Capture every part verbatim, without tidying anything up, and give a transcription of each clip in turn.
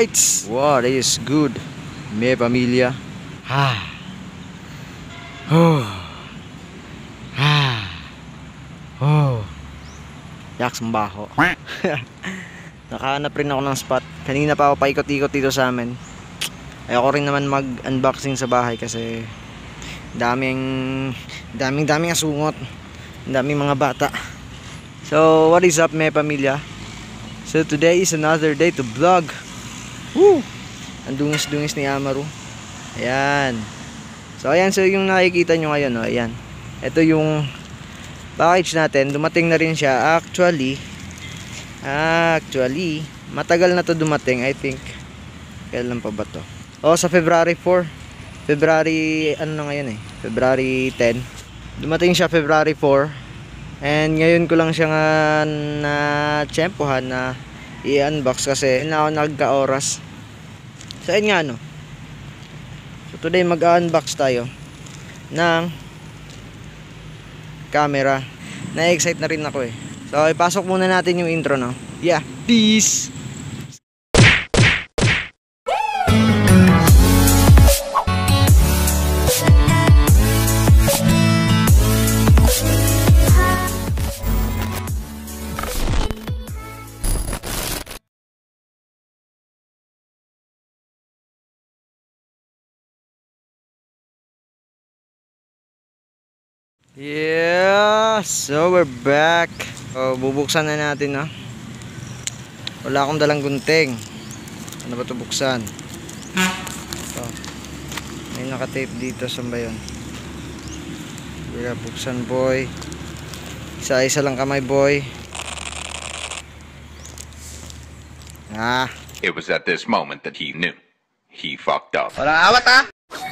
Alright. Wow, that is good. Me pamilya. Ha. Oh. Ha. Oh. Yaks mbaho. Nakahanap rin ako ng spot. Kanina pa ako paikot-ikot dito sa amin. Ayoko rin naman mag-unboxing sa bahay kasi daming daming daming asungot. Daming mga bata. So, what is up, me pamilya? So, today is another day to vlog. Woo! Ang dungis-dungis ni Amaru. Ayan. So, ayan. So, yung nakikita nyo ngayon, oh, ayan. Ito yung package natin. Dumating na rin siya. Actually, actually, matagal na to dumating, I think. Kailan pa ba to? Oh, sa February four. February, ano na ngayon eh? February ten. Dumating siya February four. And ngayon ko lang siya nga na tsempohan na i-unbox kasi na ako nagka-oras. So, ayun nga, no. So, today mag-unbox tayo ng camera. Na-excite na rin ako eh. So, ipasok muna natin yung intro, no. Yeah, peace! Yeah, so we're back. So, bubuksan na natin, no? Wala akong dalang gunting. Ano ba ito buksan? Ito. May nakatape dito. Saan ba yun? Kaya buksan, boy. Isa-isa lang kamay, boy. Ah. It was at this moment that he knew. He fucked up. Walang awat, ah!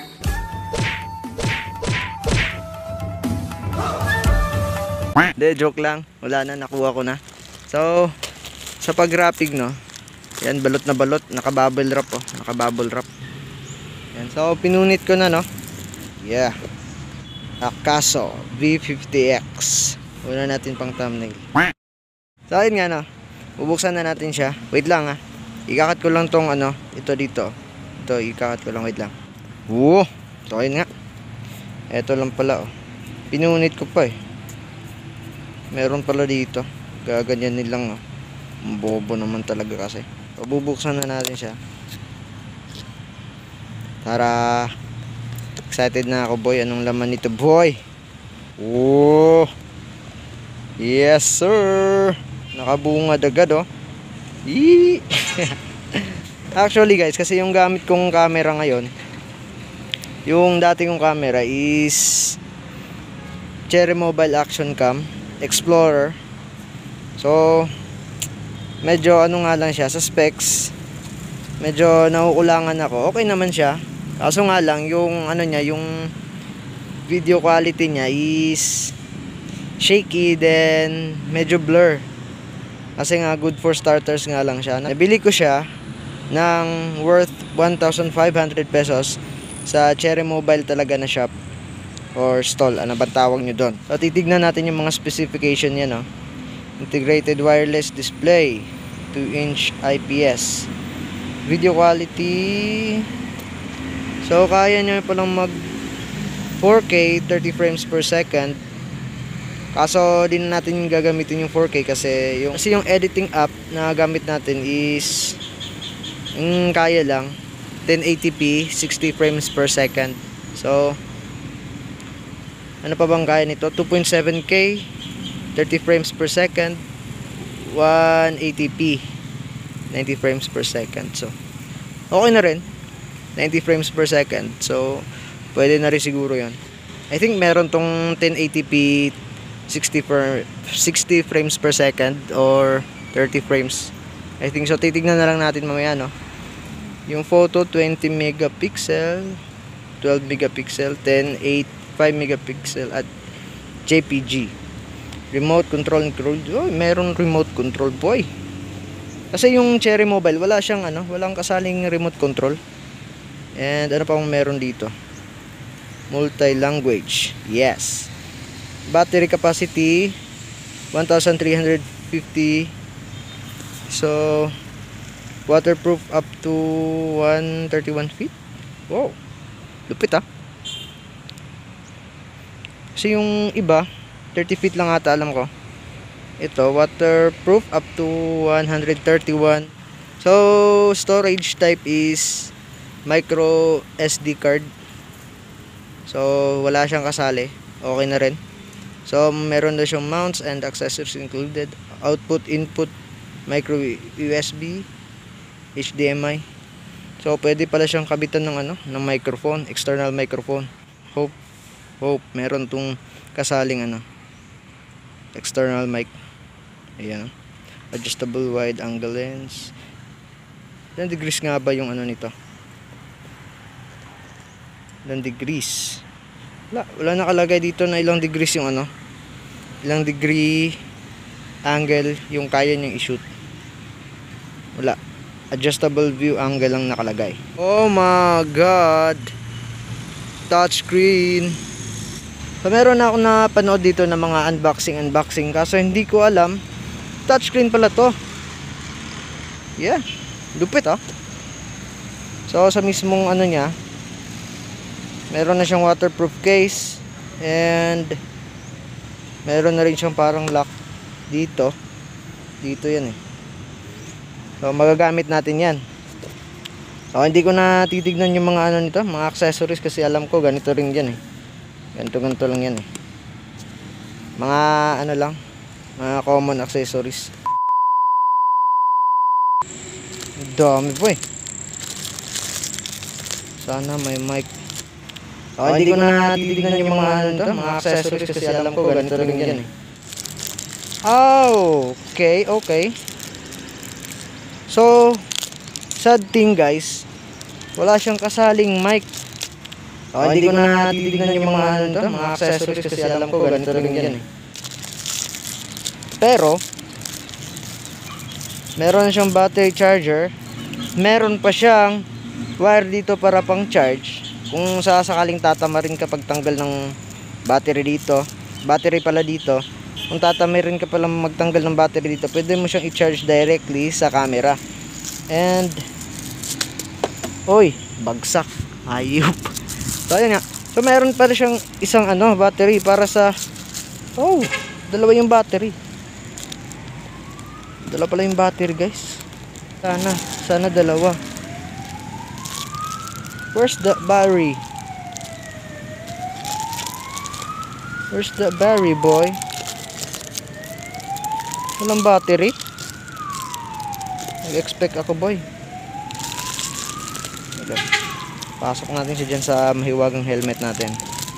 De, joke lang. Wala na, nakuha ko na. So, sa pag-wrapping, no. Yan, balot na balot. Naka-bubble wrap, oh. Naka-bubble wrap. Yan. So, pinunit ko na, no. Yeah. Akaso V fifty X. Una natin pang thumbnail. So, ayun nga, no. Bubuksan na natin siya. Wait lang, ha. Ikakat ko lang tong, ano, ito dito. Ito, ikakat ko lang. Wait lang. Woo! So, ayun nga. Ito lang pala, oh. Pinunit ko pa, eh. Meron pala dito. Gaganyan nilang, oh. Bobo naman talaga kasi. So, bubuksan na natin siya. Tara. Excited na ako, boy. Anong laman nito, boy? Oh. Yes, sir. Nakabungad agad, oh. Yee. Actually, guys, kasi yung gamit kong camera ngayon, yung dati kong camera is Cherry Mobile Action Cam Explorer. So, medyo ano nga lang siya sa specs. Medyo naukulangan ako. Okay naman siya. Kaso nga lang yung ano niya, yung video quality niya is shaky, then medyo blur. Kasi nga good for starters nga lang siya. Nabili ko siya ng worth one thousand five hundred pesos sa Cherry Mobile talaga na shop or stall, ano ba tawag nyo doon. So, titignan natin yung mga specification niya, no? Integrated wireless display, two inch I P S, video quality. So, kaya nyo palang mag four K, thirty frames per second. Kaso, di na natin gagamitin yung four K kasi yung, kasi yung editing app na gamit natin is yung kaya lang ten eighty p, sixty frames per second. So, ano pa bang kaya nito? two point seven K, thirty frames per second, one eighty p, ninety frames per second. So, okay na rin. ninety frames per second. So, pwede na rin siguro yan. I think meron tong ten eighty p, sixty, per, sixty frames per second or thirty frames. I think so. Titignan na lang natin mamaya, no? Yung photo, twenty megapixel, twelve megapixel, ten, eight, five megapixel at J P G. Remote control control. Oh, meron remote control, boy. Kasi yung Cherry Mobile, wala siyang ano, walang kasaling remote control. And ano pa meron dito? Multi-language. Yes. Battery capacity one thousand three hundred fifty. So Waterproof up to one thirty-one feet. Wow, lupit ah. Kasi yung iba thirty feet lang ata alam ko. Ito waterproof up to one thirty-one. So storage type is micro S D card. So wala siyang kasali, okay na rin. So meron na siyang mounts and accessories included. Output, input, micro U S B, H D M I. So pwede pala siyang kabitan ng ano, ng microphone, external microphone. Hope hope meron tong kasaling ano, external mic. Ayan. Adjustable wide angle lens. Ilang degrees nga ba yung ano nito? Ilang degrees? Wala, wala nakalagay dito na ilang degrees yung ano. Ilang degree angle yung kaya niyang i-shoot. Wala. Adjustable view angle lang nakalagay. Oh my god. Touchscreen. So meron na ako napanood dito ng mga unboxing unboxing kaso hindi ko alam touchscreen pala to. Yeah. Lupit ah. So sa mismong ano niya, meron na siyang waterproof case and meron na rin siyang parang lock dito. Dito yan eh. So magagamit natin yan. So hindi ko na titignan yung mga ano nito, mga accessories kasi alam ko ganito rin yan eh. Ganito ganito lang yan eh. Mga ano lang, mga common accessories. Dami po eh. Sana may mic. Oh, hindi ko na titignan yung mga ano to, mga accessories kasi alam ko ganito rin yan eh. Oh, okay, okay. So, sad thing guys, wala siyang kasaling mic. Oh, hindi ko na titignan yung mga ano to, mga accessories kasi alam ko ganito rin yan eh. Pero, meron siyang battery charger. Meron pa siyang wire dito para pang charge. Kung sasakaling tatamarin kapag tanggal ng battery dito, battery pala dito, kung tatamarin ka pala magtanggal ng battery dito, pwede mo siyang i-charge directly sa camera. And oy, bagsak, ayop. So ayan nga. So meron pa siyang isang ano, battery para sa oh, dalawa yung battery. Dalawa pala yung battery, guys. Sana, sana dalawa. Where's the battery? Where's the battery, boy? Walang battery? Nag-expect ako, boy. Okay. Pasok natin siya dyan sa mahiwagang helmet natin.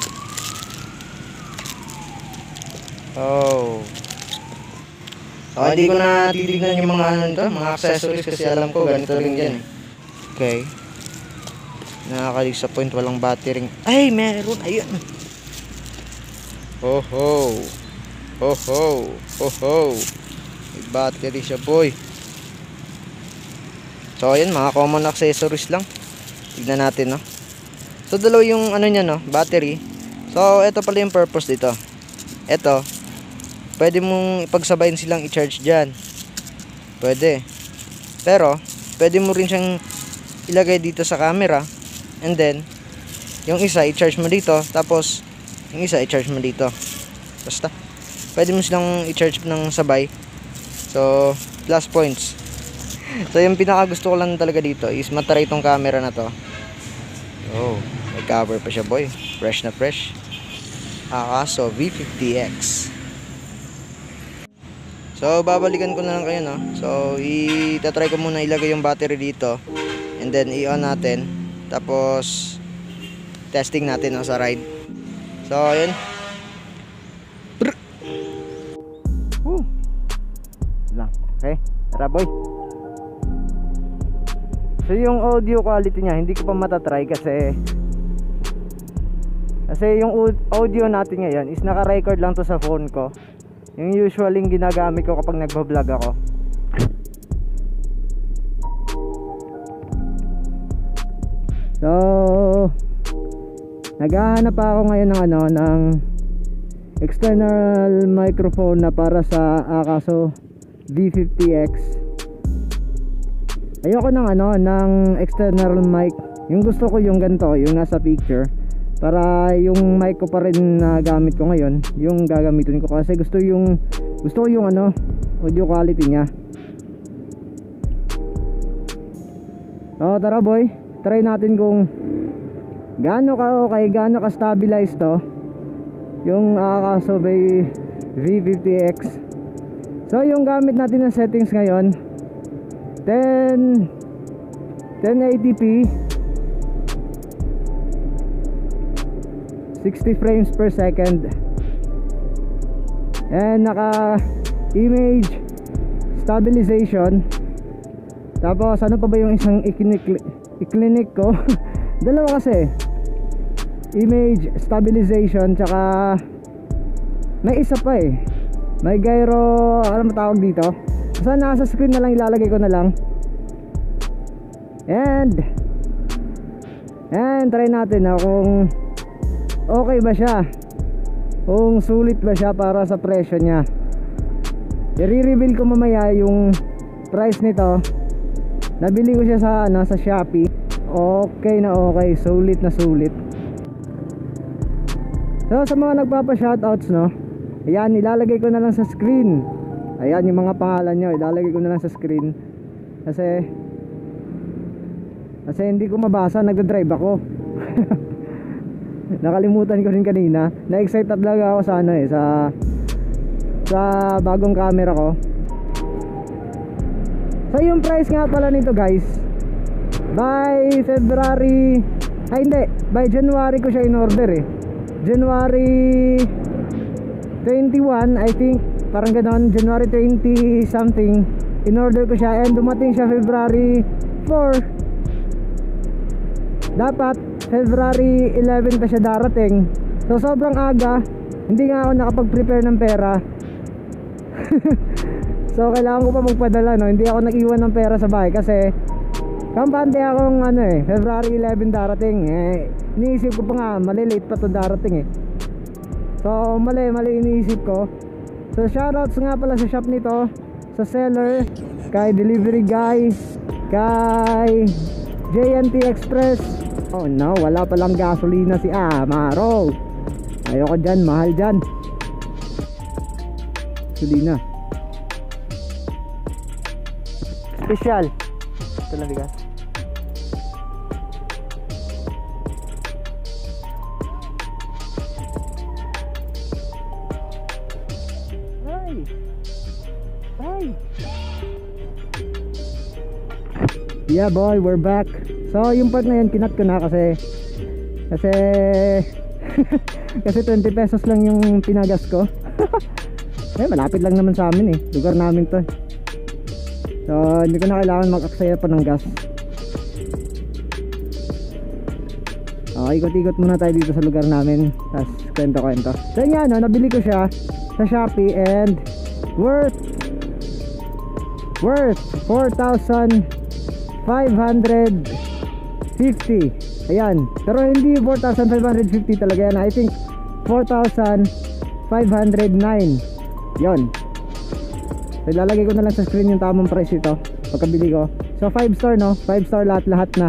Oh. Oh, hindi ko na titignan yung mga ano to, mga accessories kasi alam ko ganito rin yan eh. Okay. Nakaka-disappoint, walang battery. Ay, meron, ayun. Oh ho. Oh ho. Oh ho. May battery siya, boy. So ayun, mga common accessories lang. Tignan natin, no. So dalawa yung ano niya, no, battery. So ito pala yung purpose dito. Ito, pwede mong ipagsabayin silang i-charge dyan. Pwede. Pero pwede mo rin siyang ilagay dito sa camera. And then yung isa i-charge mo dito. Tapos yung isa i-charge mo dito. Basta pwede mo silang i-charge ng sabay. So plus points. So yung pinaka gusto ko lang talaga dito is mataray itong camera na to. Oh, may cover pa siya, boy. Fresh na fresh. Akaso V fifty X. So babalikan ko na lang kayo, no. So i-try ko muna ilagay yung battery dito. And then i-on natin. Tapos testing natin, no, sa ride. So ayun. Woo. Lang. Okay. Tara, boy. So yung audio quality niya hindi ko pa matatry kasi Kasi yung audio natin ngayon is naka-record lang to sa phone ko. Yung usually ginagamit ko kapag nagba-vlog ako. So naghahanap pa ako ngayon ng ano ng external microphone na para sa Akaso V fifty X. ayoko ng ano, ng external mic. Yung gusto ko yung ganito, yung nasa picture. Para yung mic ko pa rin na gamit ko ngayon, yung gagamitin ko kasi gusto yung gusto ko yung ano, audio quality niya. So tara boy, try natin kung gaano ka okay, gaano ka stabilize to yung Akaso by V fifty X. So yung gamit natin na settings ngayon, ten eighty p, sixty frames per second, and naka image stabilization. Tapos ano pa ba yung isang i-clinic ko? Dalawa kasi, image stabilization, tsaka may isa pa eh, may gyro, ano matawag dito, basta nasa screen na lang, ilalagay ko na lang. And and try natin na kung okay ba siya, kung sulit ba siya para sa presyo niya. I-reveal ko mamaya yung price nito. Nabili ko siya sa ano, sa Shopee. Okay na okay, sulit na sulit. So sa mga nagpapa-shoutouts, no, ayan, ilalagay ko na lang sa screen. Ayan yung mga pangalan nyo, ilalagay ko na lang sa screen. Kasi Kasi hindi ko mabasa, nagda-drive ako. Nakalimutan ko rin kanina. Na-excite talaga ako sa ano eh, sa sa bagong camera ko. So yung price nga pala nito guys, by February, ay hindi, by January ko siya in order eh. January twenty-one, I think, parang ganon, January twenty something, in order ko siya, and dumating siya February four. Dapat February eleven pa siya darating. So sobrang aga, hindi nga ako nakapag-prepare ng pera. So kailangan ko pa magpadala, no? Hindi ako nag-iwan ng pera sa bahay kasi kampante akong ano eh, February eleven darating eh. Iniisip ko pa nga, mali, late pa to darating eh. So mali, mali iniisip ko. So shoutouts nga pala sa shop nito, sa seller, kay delivery guy, kay J N T Express. Oh no, wala palang gasolina si Amaro. Ayoko dyan, mahal dyan gasolina. Special. Ito lang bigas. Ay! Ay! Yeah boy, we're back. So yung part na yun, kinat ko na kasi Kasi Kasi twenty pesos lang yung pinagas ko. Eh malapit lang naman sa amin eh, lugar namin to. So hindi ko na kailangan mag-aksaya pa ng gas. Okay, ikot-ikot muna tayo dito sa lugar namin, tapos kwento-kwento. So yun, no, nabili ko siya sa Shopee and worth Worth four thousand five hundred fifty. Ayan, pero hindi four thousand five hundred fifty talaga yan. I think four thousand five hundred nine. Yon. So ilalagay ko na lang sa screen yung tamang price ito pagkabili ko. So five star, no? five star lahat lahat na.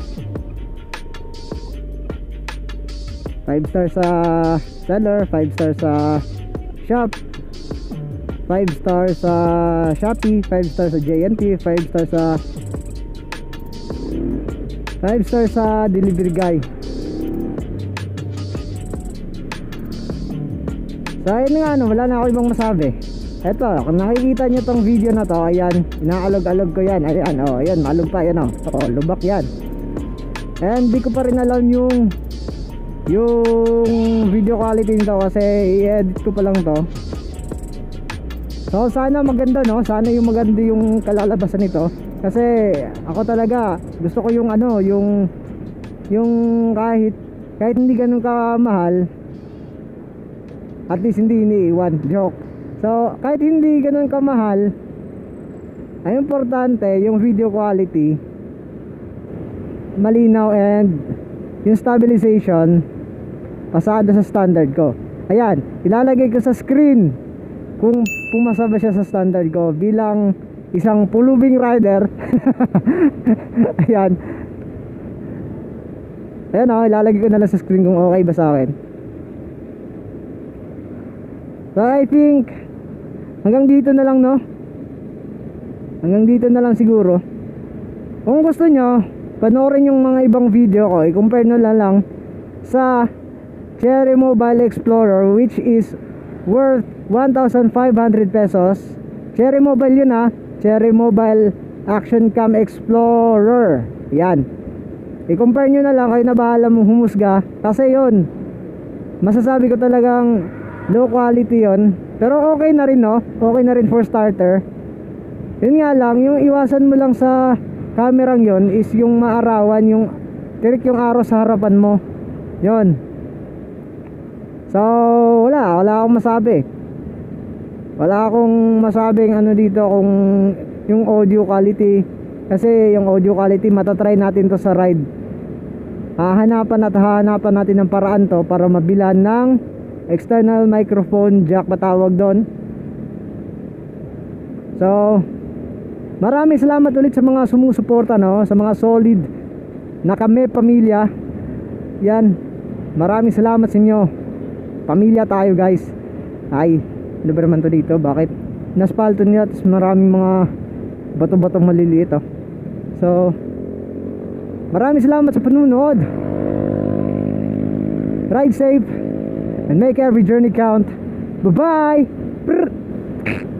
five star sa seller, five star sa shop, five star sa Shopee, five star sa J N T, five star sa five star sa delivery guy. So ayun nga, no, wala na ako ibang masabi. Eto, kung nakikita nyo tong video na to, ayan, inaalog-alog ko yan. Ayan, oh, ayan, malog pa, ayan, oh, oh, lubak yan. And di ko pa rin alam yung yung video quality nito kasi i-edit ko pa lang to. So sana maganda, no, sana yung maganda yung kalalabasan nito. Kasi ako talaga gusto ko yung ano, yung yung kahit kahit hindi ganun kamahal, at least hindi iniiwan, joke. So kahit hindi ganun kamahal, ay importante yung video quality malinaw and yung stabilization pasado sa standard ko. Ayan, ilalagay ko sa screen kung pumasa ba siya sa standard ko bilang isang pulubing rider. Ayan. Ayan o, ilalagay ko na lang sa screen kung okay ba sa akin. So I think hanggang dito na lang, no? Hanggang dito na lang siguro. Kung gusto nyo panoorin yung mga ibang video ko, i-compare nyo lang lang sa Cherry Mobile Explorer, which is worth one thousand five hundred pesos. Cherry Mobile yun ha, Cherry Mobile Action Cam Explorer. Yan, i-compare nyo na lang, kayo na bahala mong humusga. Kasi yun, masasabi ko talagang low quality yun. Pero okay na rin, no? Okay na rin for starter. Yun nga lang, yung iwasan mo lang sa kamerang yon is yung maarawan, yung tirik yung araw sa harapan mo. Yon. So wala, wala akong masabi. Wala akong masabing ano dito kung yung audio quality, kasi yung audio quality matatry natin to sa ride. Hahanapan at hahanapan natin ng paraan to para mabilan ng external microphone jack, patawag doon. So maraming salamat ulit sa mga sumusuporta, no? Sa mga solid na kami pamilya. Yan, maraming salamat sa inyo. Pamilya tayo, guys. Ay, ano ba naman to dito? Bakit naspalto niya at maraming mga bato-batong maliliit, oh. So maraming salamat sa panunood. Ride safe and make every journey count. Bye bye.